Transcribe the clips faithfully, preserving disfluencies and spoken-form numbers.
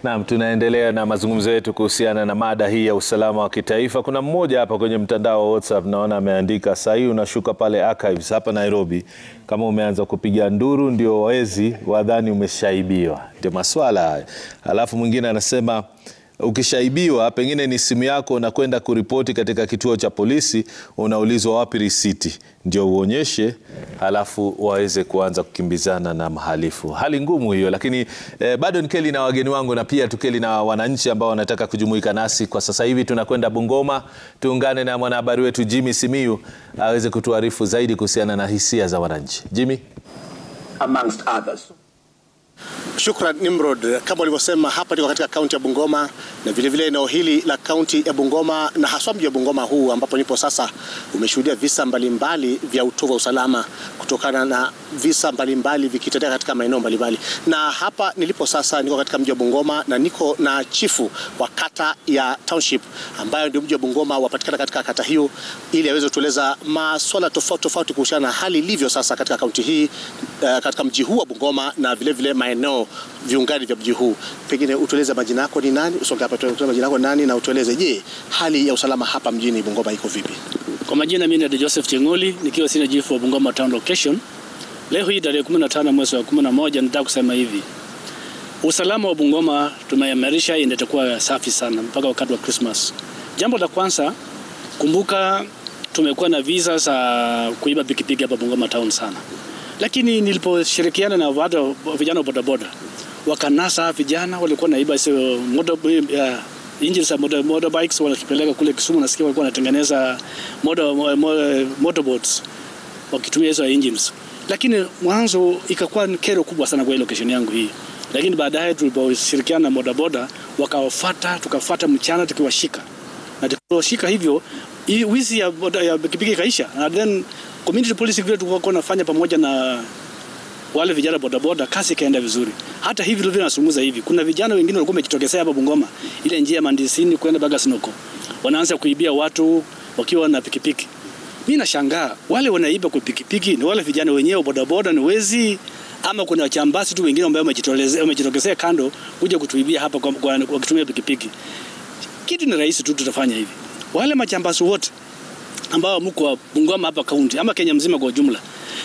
Naam, tunaendelea na mazungumzo yetu kuhusiana na mada hii ya usalama wa kitaifa. Kuna mmoja hapa kwenye mtandao wa WhatsApp naona ameandika, "Sasa hii unashuka pale archives hapa Nairobi, kama umeanza kupiga nduru ndio wezi wadhani umeshaibiwa." Ndio maswala haya. Alafu mwingine anasema, ukishaibiwa pengine ni simu yako unakwenda kuripoti katika kituo cha polisi, unaulizwa wapi risiti ndio uonyeshe, halafu waweze kuanza kukimbizana na mhalifu. Hali ngumu hiyo, lakini eh, bado nikeli na wageni wangu na pia tukeli na wananchi ambao wanataka kujumuika nasi. Kwa sasa hivi tunakwenda Bungoma, tuungane na mwanahabari wetu Jimmy Simiyu aweze kutuarifu zaidi kuhusiana na hisia za wananchi. Jimmy, amongst others. Shukran Nimrod, kama ulivyosema hapa niko katika kaunti ya Bungoma na vile vile eneo hili la kaunti ya Bungoma na haswa mji wa Bungoma huu ambapo nipo sasa umeshuhudia visa mbalimbali vya utovu wa usalama kutokana na visa mbalimbali vikitendeka katika maeneo mbalimbali. Na hapa nilipo sasa niko katika mji wa Bungoma na niko na chifu wa kata ya Township ambayo ndio mji wa Bungoma wapatikana katika kata hiyo, ili aweze kutueleza masuala tofauti tofauti kuhusiana na hali ilivyo sasa katika kaunti hii, uh, katika mji huu wa Bungoma na vile vile maeneo viungani vya mji huu. Pengine utueleze majina yako ni nani, usonge hapa tueleze majina yako nani na utueleze je, hali ya usalama hapa mjini Bungoma iko vipi? Kwa majina mimi ni Joseph Chengoli, nikiwa senior chief wa Bungoma Town Location. Leo hii tarehe kumi na tano mwezi wa kumi na moja nataka kusema hivi. Usalama wa Bungoma tumeimarisha, itakuwa safi sana mpaka wakati wa Christmas. Jambo la kwanza, kumbuka tumekuwa na visa za kuiba pikipiki hapa Bungoma Town sana. Lakini niliposhirikiana na watu vijana wa bodaboda, wakanasa vijana walikuwa naiba hizo motor uh, engines za motor, motorbikes wanapeleka kule Kisumu, nasikia walikuwa wanatengeneza motor, motor, motorboats wakitumia hizo engines. Lakini mwanzo ikakuwa kero kubwa sana kwa location yangu hii. Lakini baadaye tuliposhirikiana na bodaboda wakawafuata, tukafuata mchana tukiwashika. Na tukiwashika hivyo wizi ya ya pikipiki kaisha. And then community police vile tulikuwa tunafanya pamoja na wale vijana bodaboda, kasi kaenda vizuri. Hata hivi vile nasumuza hivi, kuna vijana wengine walikuwa wamejitokeza hapa Bungoma, ile njia Mandisini kwenda Bagasinoko, wanaanza kuibia watu wakiwa na pikipiki. Mimi nashangaa, wale wanaiba kwa pikipiki ni wale vijana wenyewe bodaboda ni wezi, ama kuna wachambasi tu wengine ambao wamejitolezea wamejitokeza kando kuja kutuibia hapa kwa, kwa, kwa kutumia pikipiki. Kitu ni rahisi tu, tutafanya hivi. Wale machambasi wote ambao mko Bungoma hapa kaunti ama Kenya mzima kwa jumla,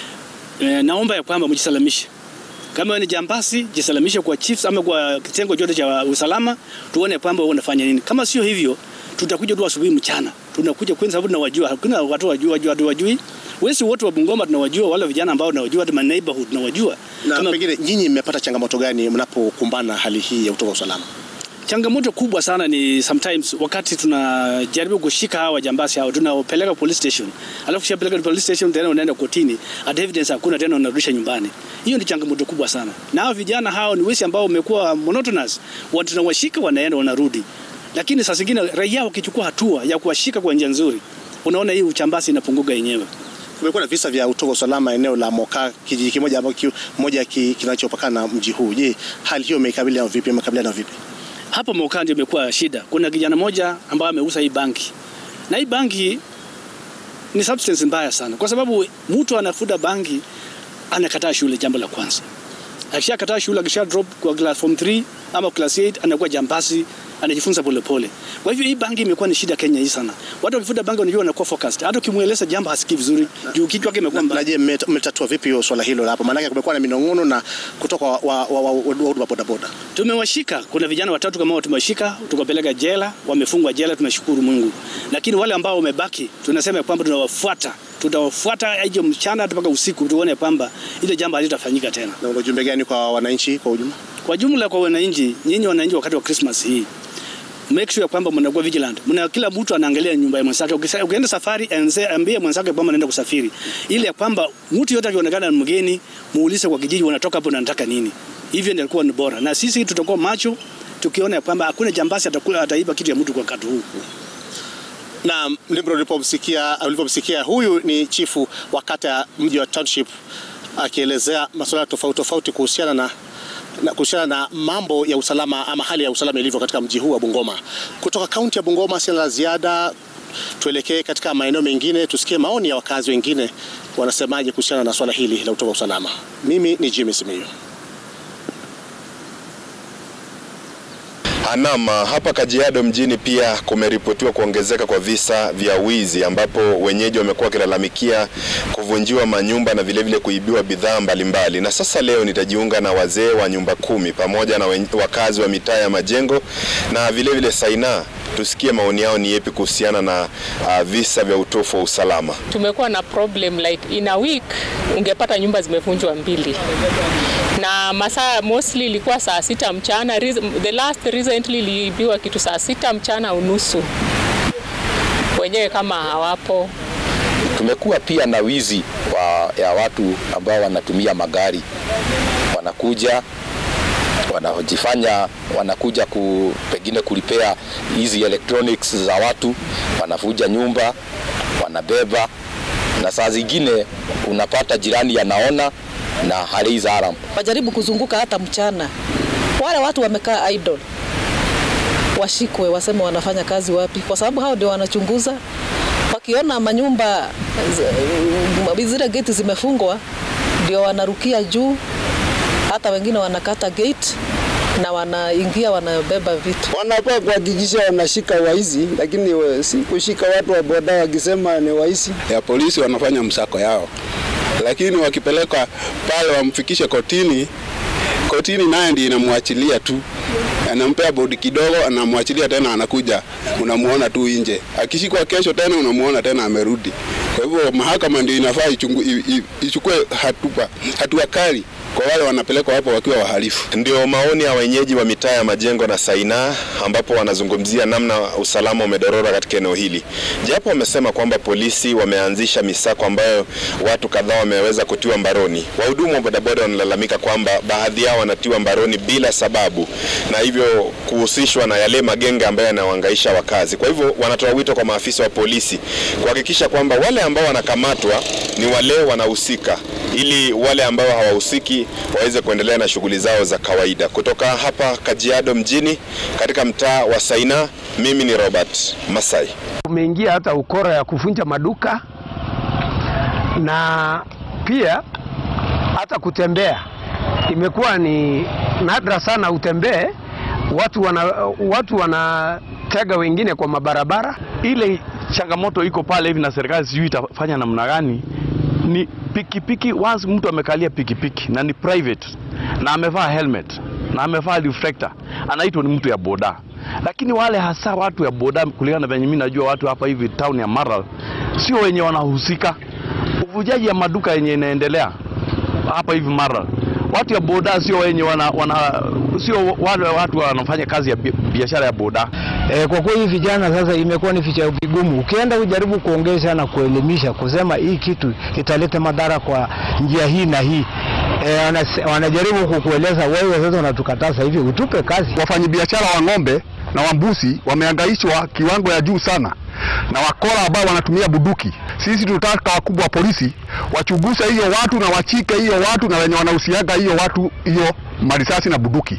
e, naomba ya kwamba mjisalamishe. Kama ni jambasi, jisalamishe kwa chiefs ama kwa kitengo chote cha usalama, tuone kwamba wanafanya nini. Kama sio hivyo, tutakuja tu asubuhi mchana. Tunakuja kwanza sababu tunawajua, hakuna watu wajua wajua watu wajui. Wesi wote wa Bungoma tunawajua, wale vijana ambao tunawajua, hata neighborhood tunawajua. Na kama pengine nyinyi mmepata changamoto gani mnapokumbana hali hii ya utovu wa usalama? Changamoto kubwa sana ni sometimes wakati tunajaribu kushika hawa jambasi hao, tunawapeleka police station. Alafu shapeleka police station tena unaenda kotini, at evidence hakuna tena unarudisha nyumbani. Hiyo ni changamoto kubwa sana. Na hao vijana hao ni wesi ambao wamekuwa monotonous. Watu tunawashika wanaenda wanarudi. Lakini sasa zingine raia wakichukua hatua ya kuwashika kwa njia nzuri, unaona hii uchambasi inapunguka yenyewe. Kumekuwa na visa vya utovu wa usalama eneo la Moka, kijiji kimoja ambacho moja kinachopakana na mji huu. Je, hali hiyo imekabiliana vipi, imekabiliana vipi? Hapo Moka ndio imekuwa shida. Kuna kijana mmoja ambaye ameuza hii banki. Na hii banki ni substance mbaya sana. Kwa sababu mtu anafuta banki anakataa shule, jambo la kwanza. Akishakataa shule, akisha drop kwa class form three ama class eight anakuwa jambasi, anajifunza pole pole. Kwa hivyo hii banki imekuwa ni shida Kenya hii sana. Watu wakifuta banki wanajua wanakuwa focused. Hata ukimueleza jambo hasikii vizuri. Juu kichwa chake imekuwa mbaya. Na je, mmetatua vipi hiyo swala hilo hapo? Maana kumekuwa na minong'ono na kutoka wa wa wa boda boda. Tumewashika, kuna vijana watatu kama wao tumewashika, tukapeleka jela, wamefungwa jela, tunashukuru Mungu. Lakini wale ambao wamebaki, tunasema kwamba tunawafuata. Tutawafuata hiyo mchana mpaka usiku tuone kwamba ile jambo halitafanyika tena. Na ujumbe gani kwa wananchi kwa ujumla? Kwa jumla kwa wananchi, nyinyi wananchi wakati wa Christmas hii, make sure kwamba mnakuwa vigilant. Mna kila mtu anaangalia nyumba ya mwenzake. Ukienda safari ambie mwenzake kwamba anaenda kusafiri. Ile ya kwamba mtu yote akionekana mgeni, muulize kwa kijiji wanatoka hapo na nataka nini. Hivyo ndio ilikuwa ni bora. Na sisi tutakuwa macho tukiona kwamba hakuna jambasi atakula ataiba kitu ya mtu kwa wakati huu. Na ndivyo ulipomsikia ulipomsikia huyu ni chifu wa kata ya mji wa Township akielezea masuala tofauti tofauti kuhusiana na na kuhusiana na mambo ya usalama ama hali ya usalama ilivyo katika mji huu wa Bungoma. Kutoka kaunti ya Bungoma sina la ziada, tuelekee katika maeneo mengine tusikie maoni ya wakazi wengine wanasemaje kuhusiana na swala hili la utovu wa usalama. Mimi ni Jimmy Simiyu. Naam, hapa Kajiado mjini pia kumeripotiwa kuongezeka kwa visa vya wizi ambapo wenyeji wamekuwa wakilalamikia kuvunjiwa manyumba na vile vile kuibiwa bidhaa mbalimbali. Na sasa leo nitajiunga na wazee wa nyumba kumi pamoja na wakazi wa mitaa ya Majengo na vile vile Saina, tusikie maoni yao ni yepi kuhusiana na uh, visa vya utofu wa usalama. Tumekuwa na problem like in a week ungepata nyumba zimevunjwa mbili. Na masaa mostly ilikuwa saa sita mchana. The last recently iliibiwa kitu saa sita mchana unusu. Wenyewe kama hawapo. Tumekuwa pia na wizi wa, ya watu ambao wanatumia magari. Wanakuja wanajifanya wanakuja ku, pengine kulipea hizi electronics za watu, wanavuja nyumba, wanabeba, na saa zingine unapata jirani anaona na hali za haram. Wajaribu kuzunguka hata mchana. Wale watu wamekaa idle, washikwe waseme wanafanya kazi wapi, kwa sababu hao ndio wanachunguza. Wakiona manyumba zile gate zimefungwa ndio wanarukia juu, hata wengine wanakata gate na wanaingia wanabeba vitu. Wanafaa kuhakikisha wanashika waizi, lakini si kushika watu wa boda wakisema ni waizi. Ya polisi wanafanya msako yao, lakini wakipeleka pale wamfikishe kotini, kotini naye ndiye inamwachilia tu. Anampea bodi kidogo, anamwachilia tena, anakuja unamuona tu nje. Akishikwa kesho tena unamuona tena amerudi. Kwa hivyo mahakama ndio inafaa ichukue hatua hatua kali kwa wale wanapelekwa hapo wakiwa wahalifu. Ndio maoni ya wenyeji wa mitaa ya Majengo na Saina ambapo wanazungumzia namna usalama umedorora katika eneo hili. Japo wamesema kwamba polisi wameanzisha misako ambayo watu kadhaa wameweza kutiwa mbaroni. Wahudumu wa bodaboda wanalalamika kwamba baadhi yao wanatiwa mbaroni bila sababu na hivyo kuhusishwa na yale magenge ambayo yanawahangaisha wakazi. Kwa hivyo wanatoa wito kwa maafisa wa polisi kuhakikisha kwamba wale ambao wanakamatwa ni wale wanahusika, ili wale ambao hawahusiki waweze kuendelea na shughuli zao za kawaida. Kutoka hapa Kajiado mjini katika mtaa wa Saina, mimi ni Robert Masai. Umeingia hata ukora ya kuvunja maduka na pia hata kutembea. Imekuwa ni nadra sana utembee, watu wana watu wanatega wengine kwa mabarabara. Ile changamoto iko pale hivi na serikali sijui itafanya namna gani. Ni pikipiki, once mtu amekalia pikipiki na ni private na amevaa helmet na amevaa reflector, anaitwa ni mtu ya boda. Lakini wale hasa watu ya boda, kulingana na venye mimi najua watu hapa hivi town ya Maralal, sio wenye wanahusika. Uvujaji ya maduka yenye inaendelea hapa hivi Maralal, watu ya boda sio wenye wana, wana sio wale watu wanafanya kazi ya biashara ya boda. E, kwa kweli vijana sasa imekuwa ni ficha vigumu. Ukienda kujaribu kuongeza na kuelimisha kusema hii kitu italeta madhara kwa njia hii na hii, e, wanajaribu kukueleza wewe sasa unatukataza hivi utupe kazi. Wafanyabiashara wa ng'ombe na wambusi wamehangaishwa kiwango ya juu sana na wakora ambao wanatumia buduki. Sisi tunataka wakubwa wa polisi wachunguze hiyo watu na wachike hiyo watu na wenye wanahusiana hiyo watu hiyo marisasi na buduki.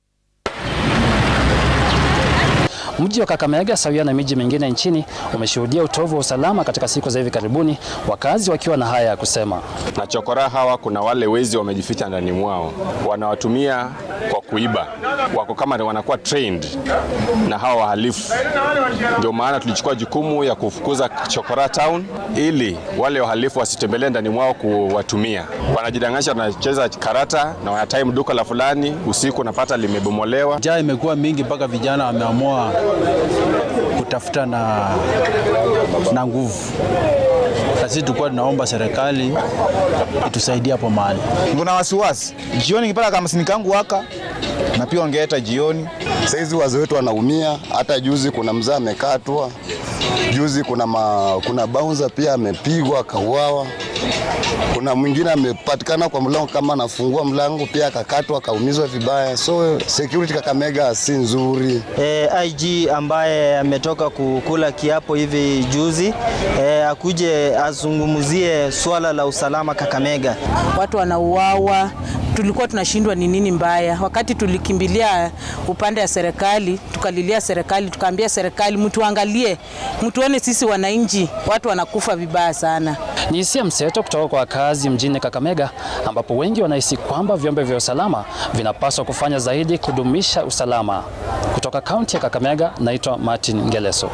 Mji wa Kakamega sawia na miji mingine nchini umeshuhudia utovu wa usalama katika siku za hivi karibuni, wakazi wakiwa na haya ya kusema. Na chokora hawa kuna wale wezi wamejificha ndani mwao, wanawatumia kwa kuiba, wako kama wanakuwa trained na hawa wahalifu. Ndio maana tulichukua jukumu ya kufukuza chokora town ili wale wahalifu wasitembelee ndani mwao kuwatumia. Wanajidanganisha wanacheza karata na wanatime duka la fulani, usiku unapata limebomolewa. Njaa imekuwa mingi mpaka vijana wameamua kutafuta na na nguvu. Sisi tulikuwa tunaomba serikali itusaidie hapo mahali. Kuna wasiwasi. Jioni kipata kama sinikangu waka na pia ongeeta jioni. Saizi wazee wetu wanaumia, hata juzi kuna mzee amekatwa. Juzi kuna ma, kuna bouncer pia amepigwa kauawa. Kuna mwingine amepatikana kwa mlango kama anafungua mlango pia akakatwa akaumizwa vibaya. So security Kakamega si nzuri. E, I G ambaye ametoka kukula kiapo hivi juzi e, akuje azungumzie swala la usalama Kakamega. Watu wanauawa, tulikuwa tunashindwa ni nini mbaya. Wakati tulikimbilia upande ya serikali, tukalilia serikali, tukaambia serikali mtu angalie, mtu one sisi wananchi, watu wanakufa vibaya sana. Ni hisia mseto kutoka kwa wakazi mjini Kakamega, ambapo wengi wanahisi kwamba vyombo vya usalama vinapaswa kufanya zaidi kudumisha usalama. Kutoka kaunti ya Kakamega, naitwa Martin Ngeleso.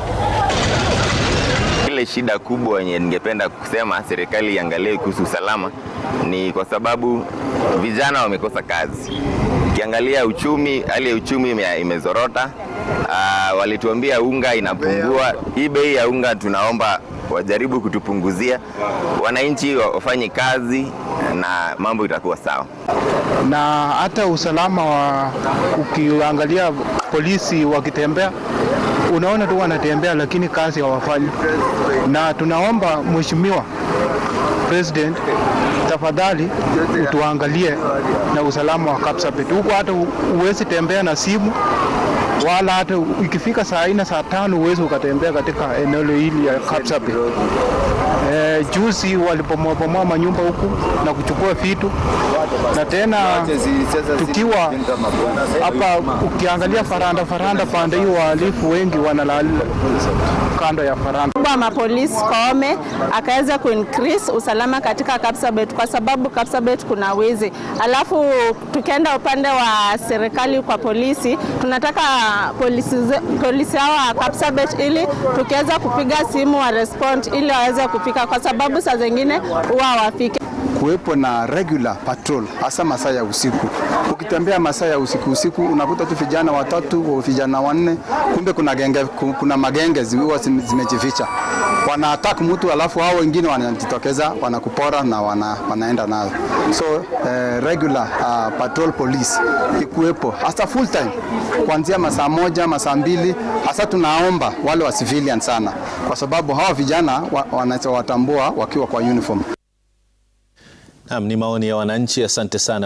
Ile shida kubwa yenye ningependa kusema serikali iangalie kuhusu usalama ni kwa sababu vijana wamekosa kazi. Ukiangalia uchumi, hali ya uchumi imezorota. Uh, walituambia unga inapungua. Hii bei ya unga tunaomba wajaribu kutupunguzia. Wananchi wafanye kazi na mambo itakuwa sawa. Na hata usalama wa ukiangalia polisi wakitembea, unaona tu wanatembea lakini kazi hawafanyi. Na tunaomba mheshimiwa President, tafadhali utuangalie na usalama wa Kapsabet. Huko hata uwezi tembea na simu, wala hata ikifika saa nne saa tano uwezi ukatembea katika eneo hili ya Kapsabet. E, juzi walipomoa manyumba huku na kuchukua vitu, na tena tukiwa hapa ukiangalia faranda faranda pande hiyo wahalifu wengi wanalala kando ya faranda. Kwa polisi Koome akaweza ku-increase usalama katika Kapsabet kwa sababu Kapsabet kuna wizi. Alafu tukienda upande wa serikali kwa polisi, tunataka polisi polisi hawa Kapsabet ili tukiweza kupiga simu wa respond ili waweze kufika kwa sababu saa zingine huwa wafike. Kuwepo na regular patrol hasa masaa ya usiku. Ukitembea masaa ya usiku usiku unakuta tu vijana watatu au vijana wanne, kumbe kuna genge, kuna magenge ziwa zimejificha. Wana attack mtu alafu hao wengine wanajitokeza wanakupora na wana, wanaenda nayo. So uh, regular uh, patrol police ikuwepo hasa full time kuanzia masaa moja masaa mbili. Hasa tunaomba wale wa civilian sana kwa sababu hawa vijana wanawatambua wakiwa kwa uniform. Naam, ni maoni ya wananchi. Asante sana.